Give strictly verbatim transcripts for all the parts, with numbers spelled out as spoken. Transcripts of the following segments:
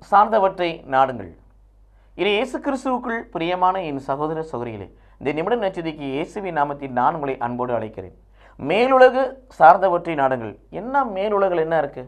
சார்ந்தவற்றை நாடுங்கள். இது இயேசு கிறிஸ்துவுக்குள் பிரியமான என் சகோதர சகோதரிகளே, இந்த நிமிட நட்சத்திரிக்கு இயேசுவின் நாமத்தில் நான் உங்களை அன்போடு அழைக்கிறேன். மேலுலகு சார்ந்தவற்றை நாடுங்கள். என்ன மேலுலகில் என்ன இருக்கு?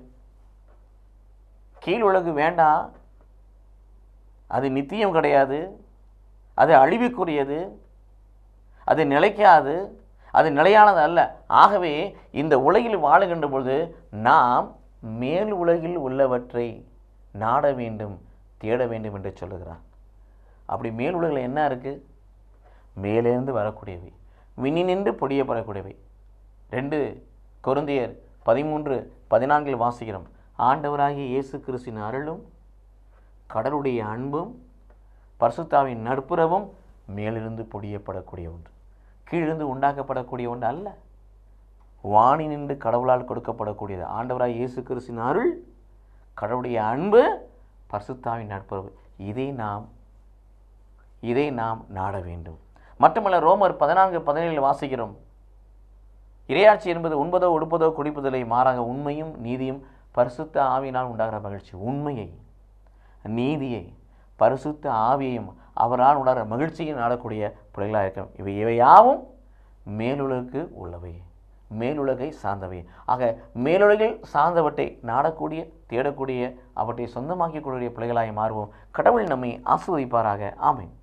கீழ் உலகு வேண்டாம், அது நித்தியம் கிடையாது, அது அழிவுக்குரியது, அது நிலைக்காது, அது நிலையானது அல்ல. ஆகவே இந்த உலகில் வாழுகின்ற பொழுது நாம் மேல் உலகில் உள்ளவற்றை நாட வேண்டும், தேட வேண்டும் என்று சொல்லுகிறார். அப்படி மேல் உலகில் என்ன இருக்குது? மேலேருந்து வரக்கூடியவை, விண்ணினின்று பொடியப்படக்கூடியவை. ரெண்டு கொரிந்தியர் பதிமூன்று பதினான்கில் வாசிக்கிறோம். ஆண்டவராகிய இயேசு கிறிஸ்துவின் அருளும் கடவுளுடைய அன்பும் பரிசுத்தாவின் நட்புறவும் மேலிருந்து பொடியப்படக்கூடிய ஒன்று, கீழிருந்து உண்டாக்கப்படக்கூடிய ஒன்று அல்ல. வானி நின்று கடவுளால் கொடுக்கப்படக்கூடியது. ஆண்டவராகிய இயேசு கிறிஸ்துவின் அருள், கடவுளுடைய அன்பு, பரிசுத்தாவின் நட்புறவு. இதை நாம் இதை நாம் நாட வேண்டும். மட்டுமல்ல, ரோமர் பதினான்கு பதினேழில் வாசிக்கிறோம். இறையாட்சி என்பது உண்பதோ உடுப்பதோ குடிப்பதில்லை, மாறாக உண்மையும் நீதியும் பரிசுத்த ஆவியினால் உண்டாகிற மகிழ்ச்சி. உண்மையை, நீதியை, பரிசுத்த ஆவியையும் அவரால் உண்டாகிற மகிழ்ச்சியை நாடக்கூடிய பிள்ளைகளாக இருக்கிறோம். இவை இவையாவும் மேலுலகுக்கு உள்ளவை, மேலுலகை சார்ந்தவை. ஆக மேலுலகில் சார்ந்தவற்றை நாடக்கூடிய, தேடக்கூடிய, அவற்றை சொந்தமாக்கக்கூடிய பிள்ளைகளாக மாறுவோம். கடவுள் நம்மை ஆசீர்வதிப்பாராக. ஆமென்.